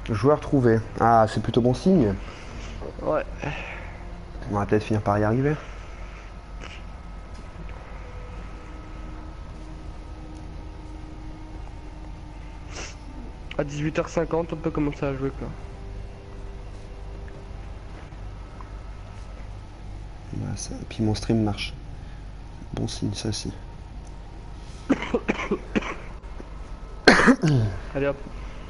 Joueur trouvé. Ah, c'est plutôt bon signe. Ouais. On va peut-être finir par y arriver. À 18h50, on peut commencer à jouer quoi. Bah, ça... Et puis mon stream marche. Bon signe, ça aussi. Allez hop.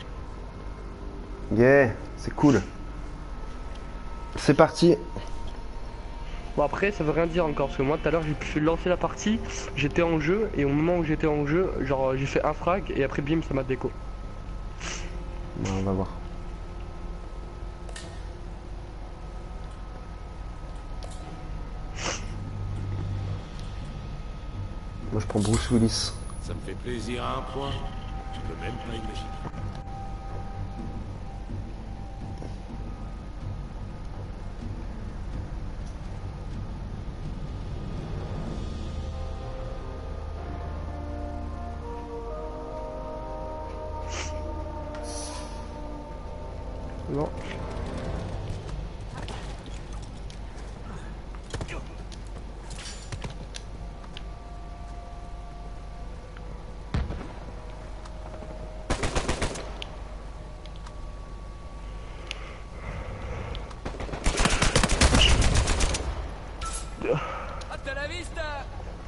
Yeah, c'est cool. C'est parti. Bon après ça veut rien dire encore parce que moi tout à l'heure j'ai pu lancer la partie, j'étais en jeu et au moment où j'étais en jeu, genre j'ai fait un frag et après bim ça m'a déco. Bah, on va voir. Moi je prends Bruce Willis. Ça me fait plaisir à un point. Tu peux même pas imaginer. Non. Hasta la vista.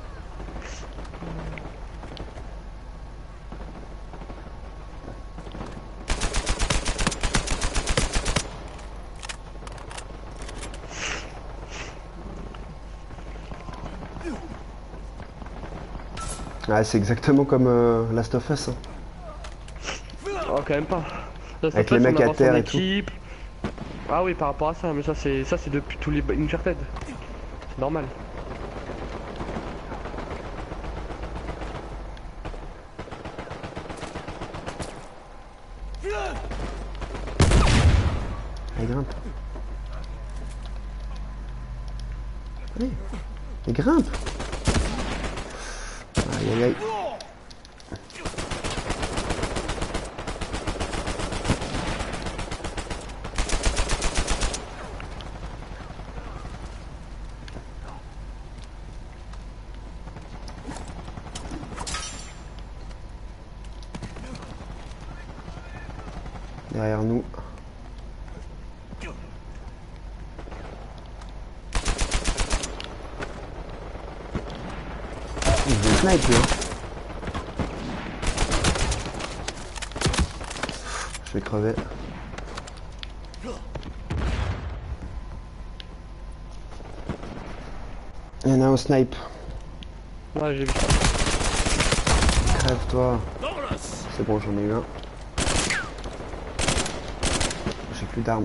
Ah, c'est exactement comme Last of Us. Hein. Oh quand même pas. Ça, Avec les mecs à terre et tout. Ah oui par rapport à ça, mais ça c'est depuis tous les Uncharted. C'est normal. Elle grimpe. Allez, elle grimpe. Aïe aïe aïe. Derrière nous. Il veut snipe lui, hein. Je vais crever. Il y en a un au snipe. Ouais j'ai vu. Crève-toi. C'est bon, j'en ai eu un. J'ai plus d'armes.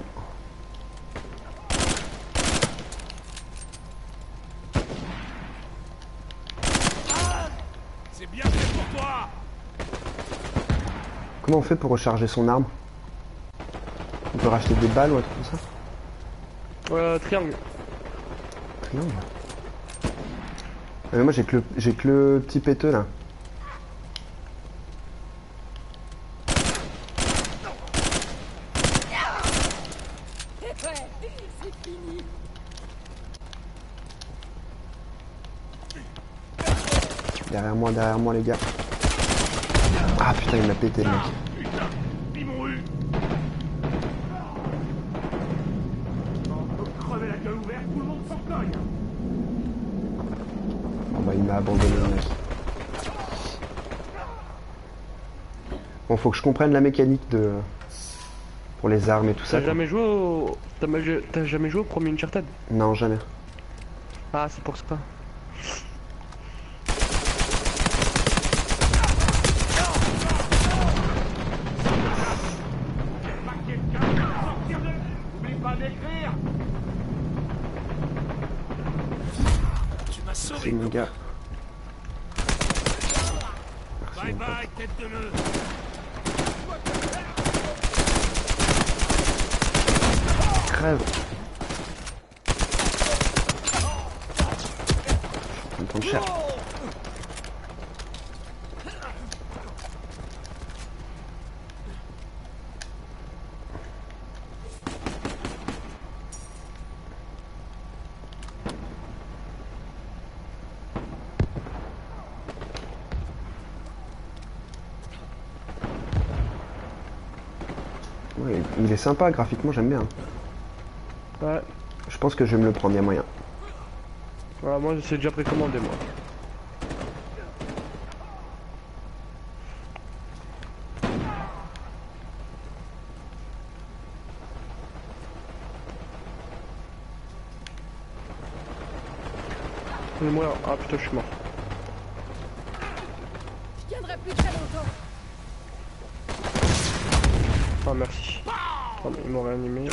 C'est bien fait pour toi. Comment on fait pour recharger son arme? On peut racheter des balles ou un truc comme ça? Triangle. Triangle. Moi j'ai que le petit péteux là. Derrière moi les gars. Ah putain il m'a pété le mec. Putain, ils m'ont eu. Crever la gueule ouverte, tout le monde s'en cogne. Bon bah il m'a abandonné le mec. Bon faut que je comprenne la mécanique de... pour les armes et tout ça. T'as jamais joué au. T'as jamais joué au premier Uncharted? Non jamais. Ah c'est pour ça. N'oublie pas d'écrire. Tu m'as Merci sauvé. mon gars. Bye bye, tête de nœud. Crève. Je vais me prendre cher. Ouais, il est sympa, graphiquement, j'aime bien. Ouais. Je pense que je vais me le prendre, il y a moyen. Voilà, moi, c'est déjà précommandé, moi. Mais moi, ah putain, je suis mort. Je tiendrai plus très longtemps. Ah, merci. Oh, mais il m'aurait animé.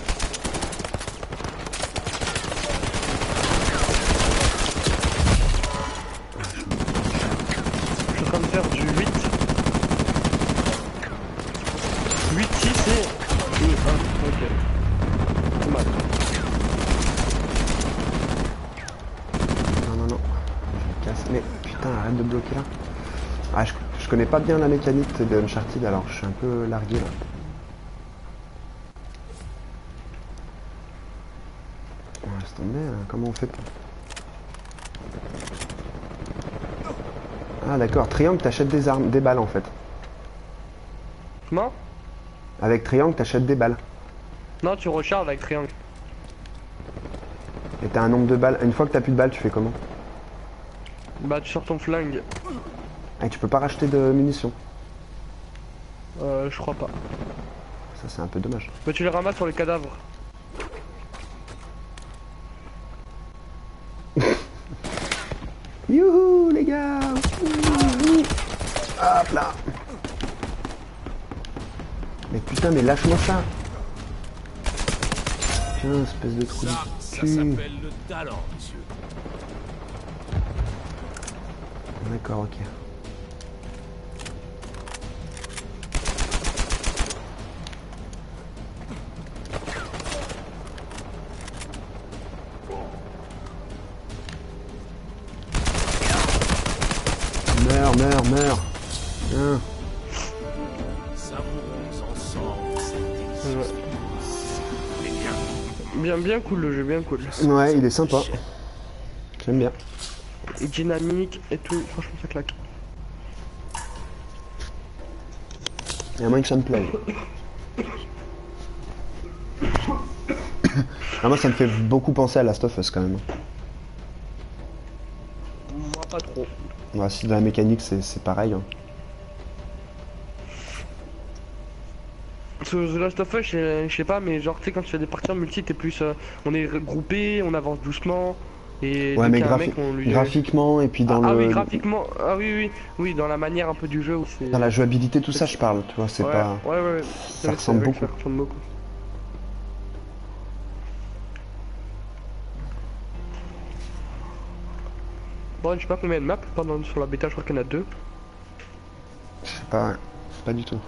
Je suis en train de faire du 8. 8, 6 et 2, 1. Ok. C'est mal. Non, non, non. Je me casse. Mais putain, arrête de bloquer là. Ah, je connais pas bien la mécanique de Uncharted, alors je suis un peu largué là. Oh, laisse tomber, hein. Comment on fait pour... Ah d'accord, triangle t'achètes des armes, des balles en fait. Comment? Avec triangle t'achètes des balles. Non, tu recharges avec triangle. Et t'as un nombre de balles. Une fois que t'as plus de balles, tu fais comment? Bah, tu sors ton flingue. Et tu peux pas racheter de munitions. Je crois pas. Ça c'est un peu dommage. Mais tu les ramasses sur les cadavres. Youhou les gars. Youhou. Hop là. Mais putain, mais lâche-moi ça. Putain, espèce de trou Ça du cul. s'appelle le talent, monsieur. D'accord, ok. Meurs. Hein. Savourons ensemble cette Ouais. délicieuse. Bien cool le jeu, bien cool. Ouais, il est sympa. J'aime bien. Et dynamique et tout, franchement ça claque. Il y a moyen que ça me plaise. Ah, moi ça me fait beaucoup penser à Last of Us quand même. Moi pas trop. Ouais, si dans la mécanique c'est pareil. Hein. The Last of Us, je sais pas, mais genre tu sais quand tu fais des parties en multi, t'es plus, on est regroupé, on avance doucement. Et Ouais, dès mais qu'il y a un mec, on lui... graphiquement et puis dans le... oui, graphiquement, ah oui, dans la manière un peu du jeu où c'est... Dans la jouabilité, tout ça je parle, tu vois, c'est ouais, pas... ouais. Ça ressemble beaucoup. Ça ressemble beaucoup. Bon, je sais pas combien de maps pendant sur la bêta, je crois qu'il y en a 2. Je sais pas, ouais. Pas du tout.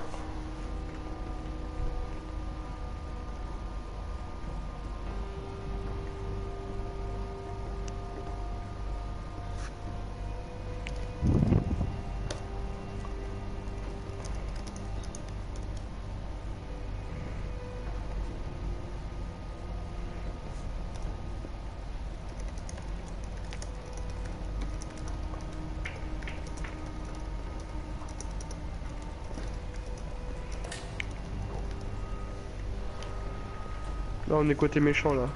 Là, on est côté méchant là.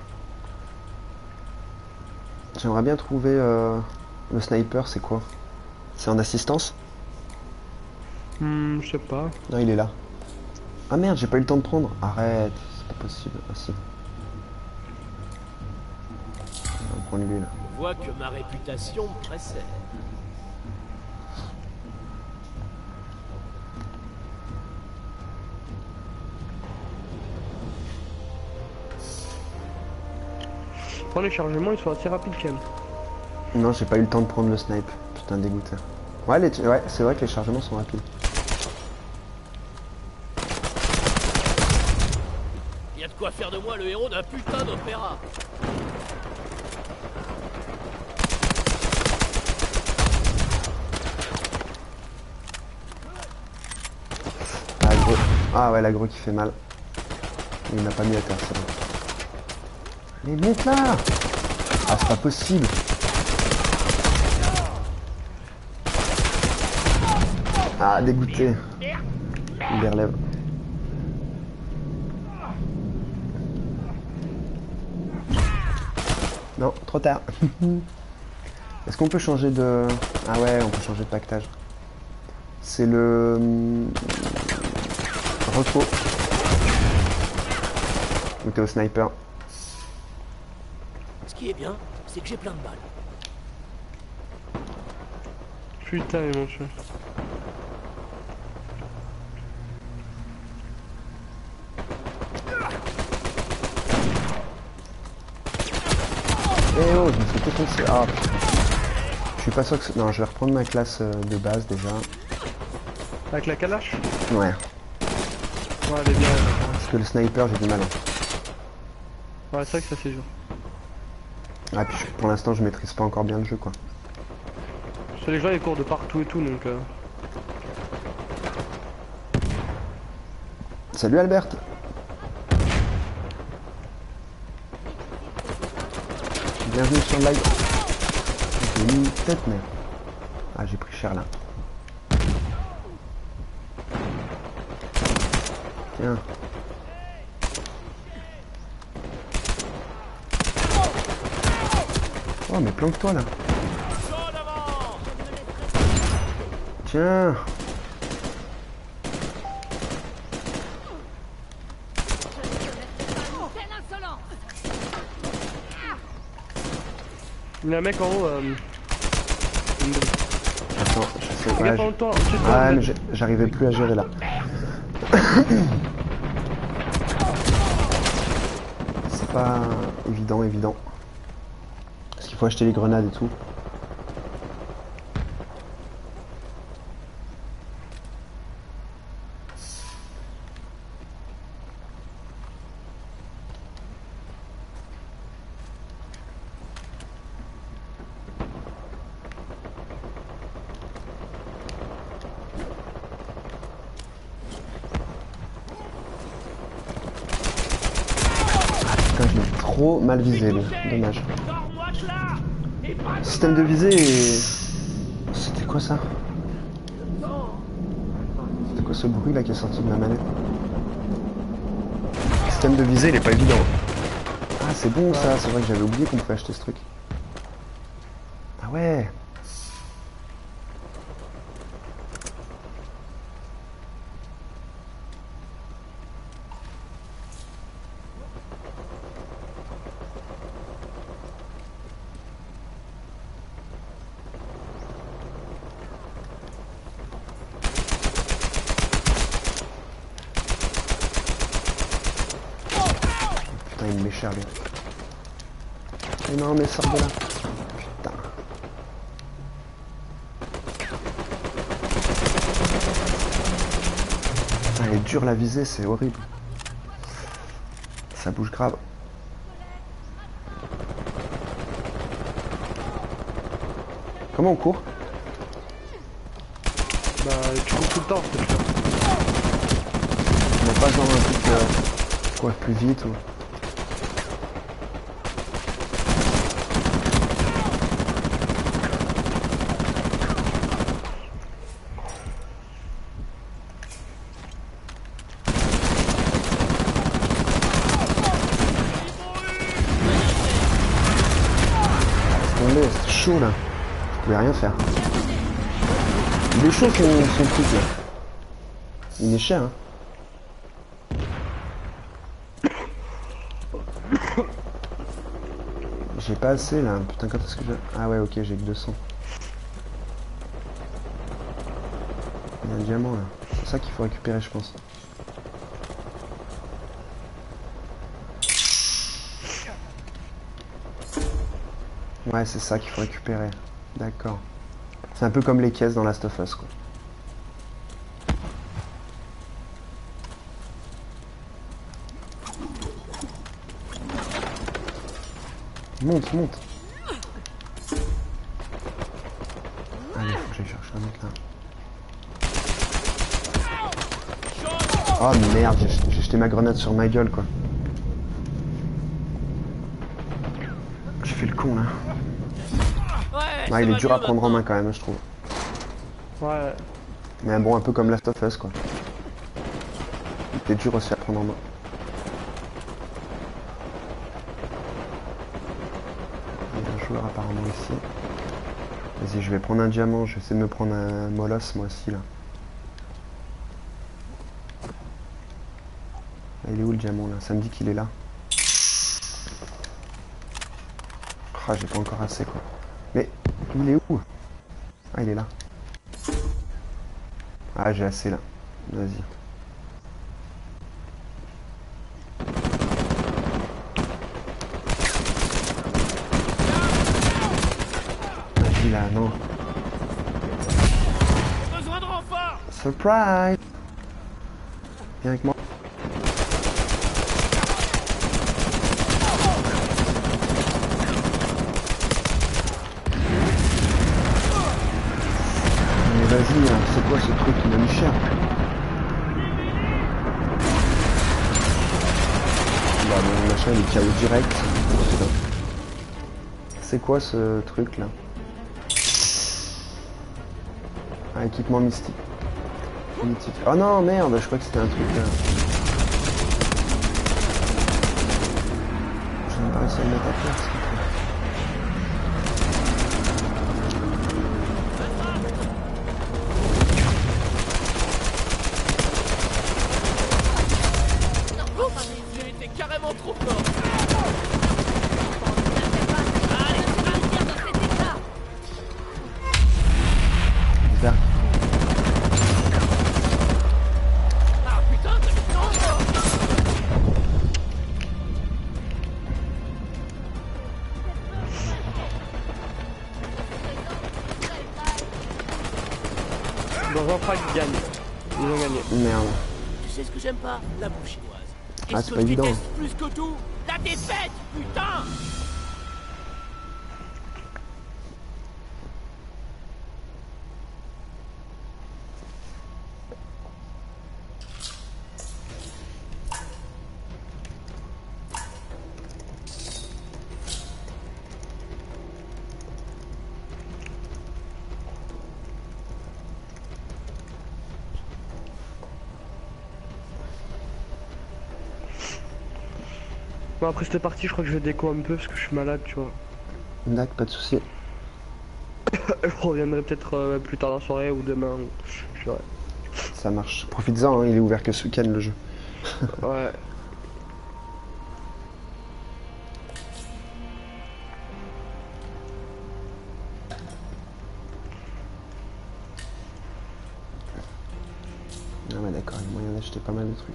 J'aimerais bien trouver le sniper, c'est quoi? C'est en assistance? Je sais pas. Non, il est là. Ah merde, j'ai pas eu le temps de prendre. Arrête, c'est pas possible. Ah si. On va prendre lui là. Je vois que ma réputation me précède. Bon, les chargements ils sont assez rapides quand même. Non, j'ai pas eu le temps de prendre le snipe. Putain, dégoûté. Ouais, ouais, c'est vrai que les chargements sont rapides. Y a de quoi faire de moi le héros d'un putain d'opéra. L'agro. Ah ouais, l'agro qui fait mal. Il m'a pas mis à terre, c'est bon. Mais monte là! Ah, c'est pas possible! Ah, dégoûté. Il les relève. Non, trop tard. Est-ce qu'on peut changer de... Ah ouais, on peut changer de pactage. C'est le... repos. Ou t'es au sniper. Ce qui est bien, c'est que j'ai plein de balles. Putain, mais mon chien. Eh oh, je me fais défoncer. Ah putain. Je suis pas sûr que... Non, je vais reprendre ma classe de base déjà. Avec la calache? Ouais. Ouais, elle est bien. Parce que le sniper, j'ai du mal. Hein. Ouais, c'est vrai que ça c'est dur. Ah puis pour l'instant, je maîtrise pas encore bien le jeu quoi. Parce que les gens ils courent de partout et tout donc... Salut Albert. Bienvenue sur le live. J'ai mis une tête mais... Ah j'ai pris cher là. Tiens. Oh mais planque-toi là. Tiens. Il y a un mec en haut... Attends, je sais Regarde pas. en toi, Ouais mais j'arrivais plus à gérer là. C'est pas évident. Parce qu'il faut acheter les grenades et tout. Putain, je l'ai trop mal visé lui, dommage. Système de visée et... C'était quoi ça? C'était quoi ce bruit là qui est sorti de ma manette? Système de visée il est pas évident. Ah c'est bon ça, c'est vrai que j'avais oublié qu'on pouvait acheter ce truc. Ah ouais. Putain, il me met cher lui. Mais non, mais sors de là. Putain. Putain, elle est dure la visée, c'est horrible. Ça bouge grave. Comment on court? Bah tu cours tout le temps, c'est sûr. On n'a pas genre un truc courir plus vite ou... C'est chaud là, je pouvais rien faire. Il est chaud son truc là. Il est cher hein. J'ai pas assez là, putain quand est-ce que j'ai... Ah ouais ok j'ai que 200. Il y a un diamant là, c'est ça qu'il faut récupérer je pense. Ouais c'est ça qu'il faut récupérer, d'accord. C'est un peu comme les caisses dans Last of Us quoi. Monte, monte. Allez, faut que j'aille chercher un mec là. Oh merde, j'ai jeté ma grenade sur ma gueule quoi. J'ai fait le con là. Ah, il est dur à prendre en main quand même, je trouve. Ouais. Mais bon, un peu comme Last of Us quoi. Il était dur aussi à prendre en main. joueurs apparemment ici. Vas-y, je vais prendre un diamant, je vais essayer de me prendre un molosse moi aussi là. Ah, il est où le diamant là? Ça me dit qu'il est là. Ah, j'ai pas encore assez quoi. Mais il est où? Ah, il est là. Ah, j'ai assez là. Vas-y. Vas-y là, non. Besoin de renfort. Surprise! Viens avec moi. Mais vas-y, hein, c'est quoi ce truc qui m'a mis cher? Bah mon machin il est KO direct. C'est quoi ce truc là? Ah, équipement mystique. Mythique. Oh non merde, je crois que c'était un truc là. Je n'ai pas réussi à le mettre à place. J'ai été carrément trop fort. Bizarre. Ah putain, t'as mis tant fort. Dans un frag, ils gagnent. Ils ont gagné. Merde. Tu sais ce que j'aime pas? La bouffe chinoise. Et Ah, ce c'est que pas je évident. déteste plus que tout, la défaite, putain. Bon, après cette partie, je crois que je vais déco un peu parce que je suis malade, tu vois. D'accord, pas de soucis. Je reviendrai peut-être plus tard dans la soirée ou demain. Je verrai. Ça marche. Profites-en, hein, il est ouvert que ce week-end le jeu. Ouais. Ah ouais d'accord, il y a moyen d'acheter pas mal de trucs.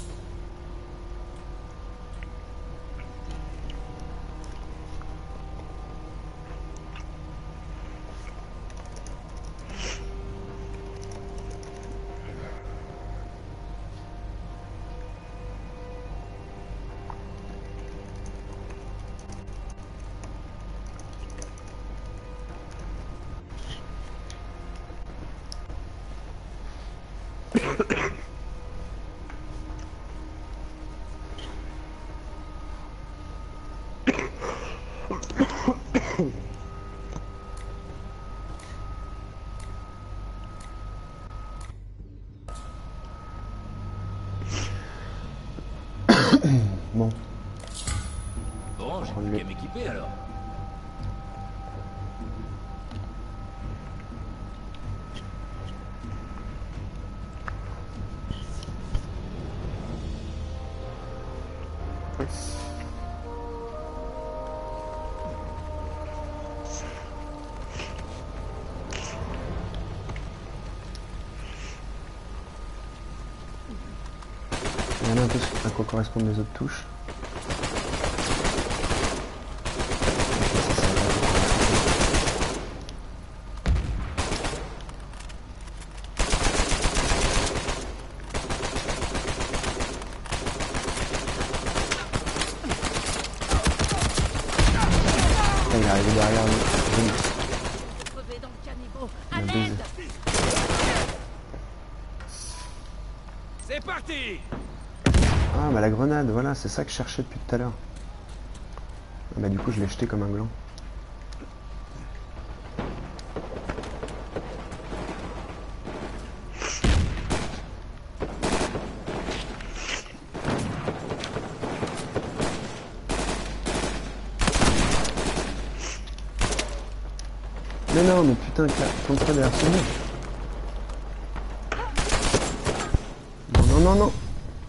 Bon, Bon, j'ai Prends-le. plus qu'à m'équiper alors. regardez un peu à quoi correspondent les autres touches. Il est arrivé derrière nous. Crevé dans le caniveau. Il À m'a baisé. l'aide. C'est parti. Ah bah la grenade, voilà, c'est ça que je cherchais depuis tout à l'heure. Ah bah du coup je l'ai jeté comme un gland. Mais non, mais putain, contre derrière ce mur. Non, non, non, non.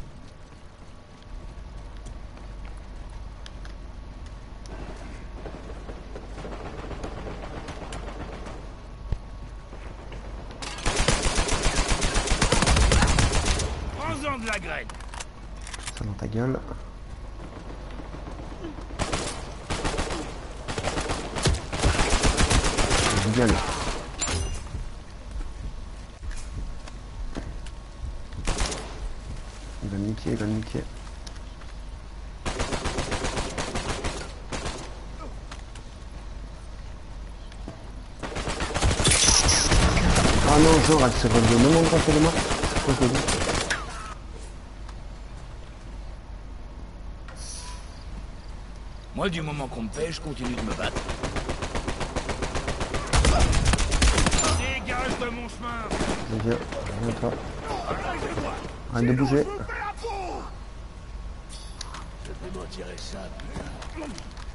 Prends-en de la graine. Ça dans ta gueule. Bien. Il va me niquer, il va me niquer. Ah non, genre, elle s'est relevée au même endroit que moi. C'est quoi, je le dis? Moi, du moment qu'on me paie, je continue de me battre. Dégage de mon chemin. Viens, viens toi. Arrête de bouger. Je vais m'en tirer ça, putain.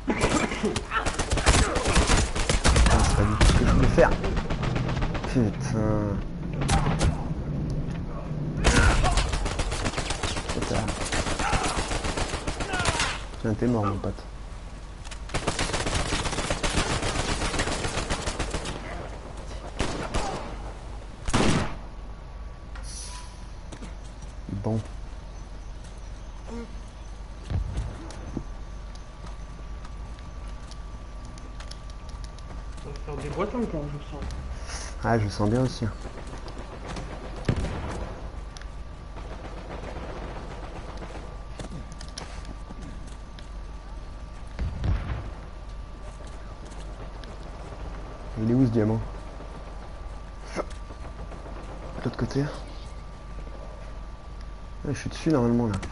Ah, c'est pas du tout ce que je voulais faire. Putain. Putain. Tiens, t'es mort mon pote. Bon. On va faire des boîtes encore, je sens. Ah, je le sens bien aussi. Il est où ce diamant? De l'autre côté. Ah, je suis dessus normalement là.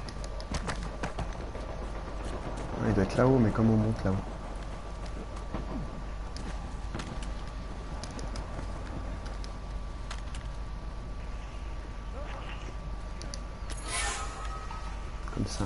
Ah, il doit être là-haut, mais comme on monte là-haut. Comme ça.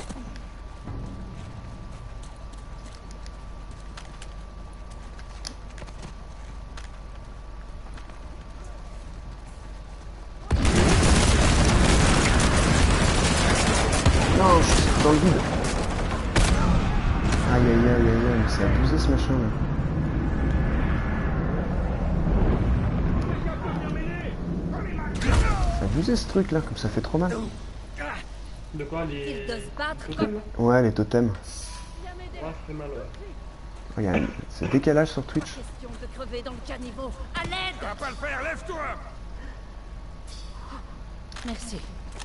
Non, je suis dans le vide. Aïe aïe aïe aïe aïe, mais c'est abusé ce machin là. C'est abusé ce truc là, comme ça fait trop mal. De quoi Il les. doit se battre totems, comme... là Ouais, les totems. Viens m'aider. Ouais, ça fait mal, ouais. Regarde, c'est décalage sur Twitch. Question de crever dans le caniveau. À l'aide. Ça va pas le faire, lève-toi. Merci.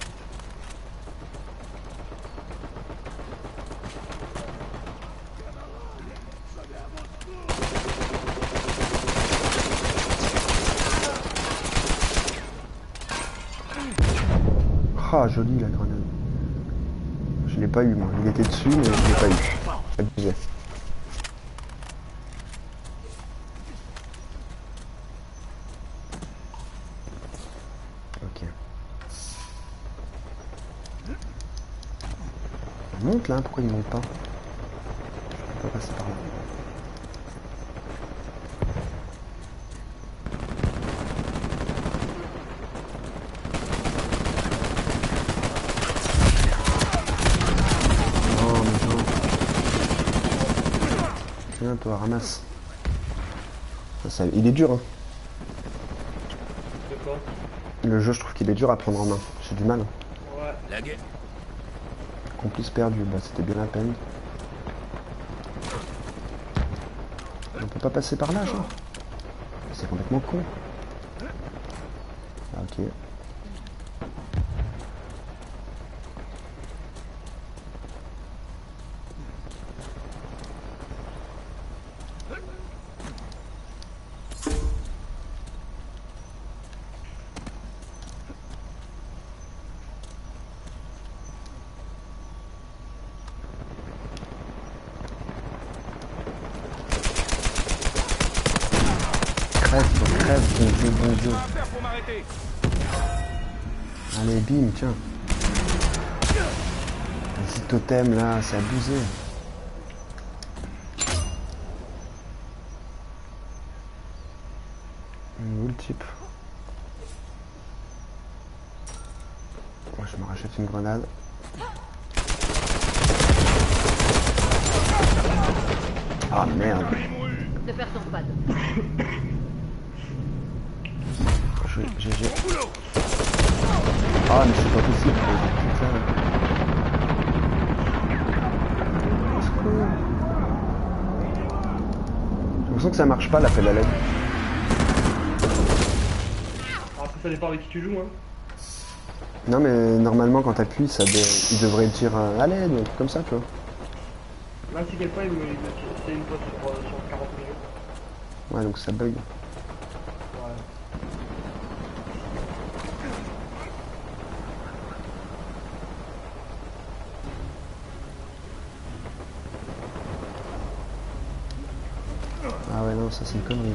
Ah, joli la grenade. Je l'ai pas eu moi. Il était dessus, mais je l'ai pas eu. Abusé. Ok. Il monte là, pourquoi il monte pas? Je peux pas passer par là. Oh mais non. Viens toi, ramasse. Il est dur hein. De quoi Le jeu je trouve qu'il est dur à prendre en main. J'ai du mal. Ouais. La guerre. Complice perdu, bah c'était bien la peine. On peut pas passer par là genre. C'est complètement con. Ah, ok. Crève, bon Dieu. Faire pour m'arrêter. Allez, bim, tiens. Vas-y, totem là, c'est abusé. type. Moi, je me rachète une grenade. Ah merde. Ne perdons pas de... GG. Ah mais c'est pas possible. Putain. Au secours. J'ai l'impression que ça marche pas l'appel à l'aide. Après, ça dépend avec qui tu joues, hein. Non mais normalement quand t'appuies, il devrait dire à l'aide, comme ça tu vois. Là, si quelqu'un il me c'est une fois sur 40 minutes. Ouais donc ça bug. Ouais. Ah ouais non ça c'est une connerie là.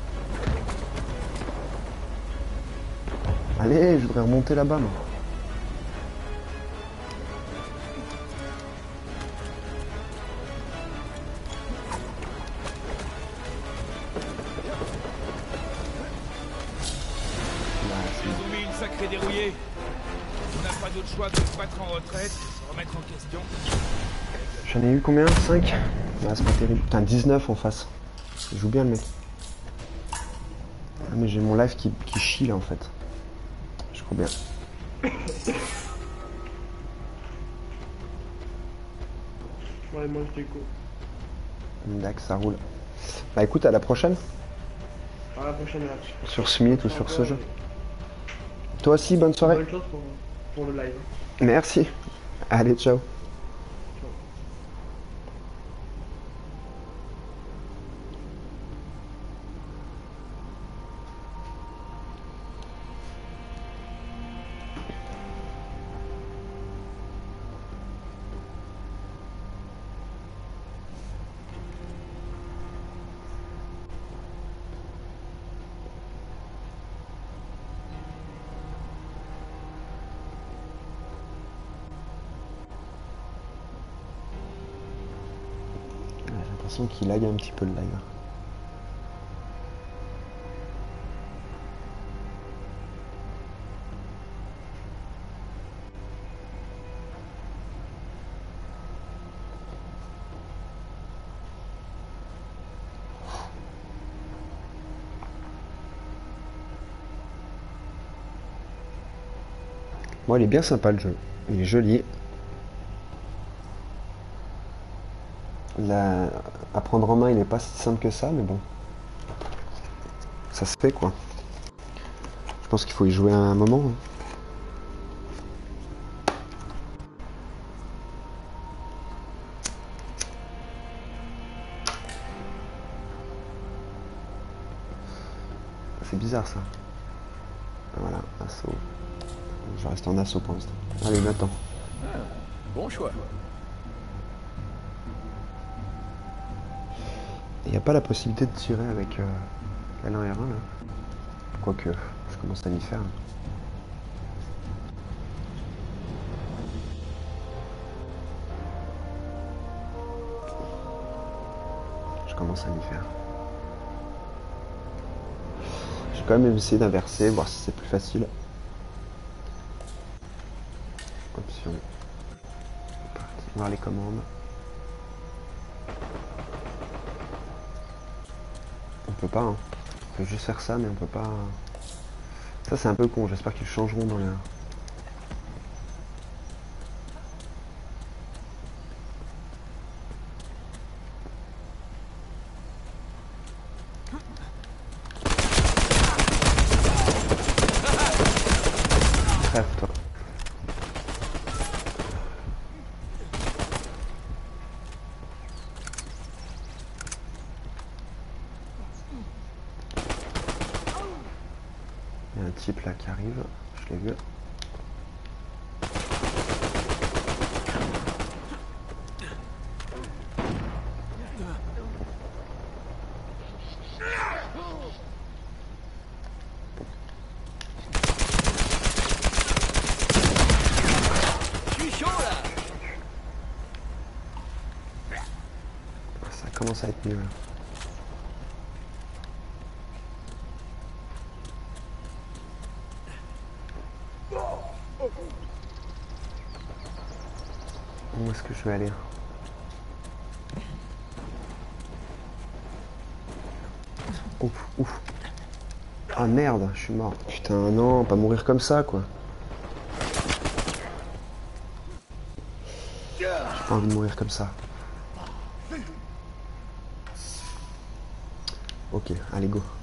Allez, je voudrais remonter là-bas moi. Ils ont mis une sacrée dérouillée. On n'a pas d'autre choix que de se battre en retraite, se remettre en question. J'en ai eu combien? 5? Ah, c'est pas terrible. Putain 19 en face. Il joue bien le mec. Ah mais j'ai mon live qui chie là en fait. Je crois bien. Ouais, moi je déco. D'accord, ça roule. Bah écoute, à la prochaine. À la prochaine match. Sur Smith ou sur ce jeu. Toi aussi, bonne soirée. Bonne chose pour le live. Merci. Allez, ciao. J'ai l'impression qu'il lag un petit peu le live. Bon, il est bien sympa le jeu. Il est joli. À prendre en main, il n'est pas si simple que ça, mais bon. Ça se fait quoi. Je pense qu'il faut y jouer à un moment. Hein. C'est bizarre ça. Voilà, assaut. Je reste en assaut pour l'instant. Allez, Nathan. Bon choix. Il n'y a pas la possibilité de tirer avec L1 R1 là. Quoique, je commence à m'y faire. Là. Je commence à m'y faire. Je vais quand même essayer d'inverser, voir si c'est plus facile. Option. Parti. Voir les commandes. On peut pas, hein. On peut juste faire ça, mais on peut pas. Ça, c'est un peu con. J'espère qu'ils changeront dans les. Crève, toi. Il y a un type là qui arrive, je l'ai vu. Je suis chaud là. Ça commence à être mieux là. Où est-ce que je vais aller? Ouf, ouf. Ah merde, je suis mort. Putain, non, pas mourir comme ça, quoi. J'ai pas envie de mourir comme ça. Ok, allez, go.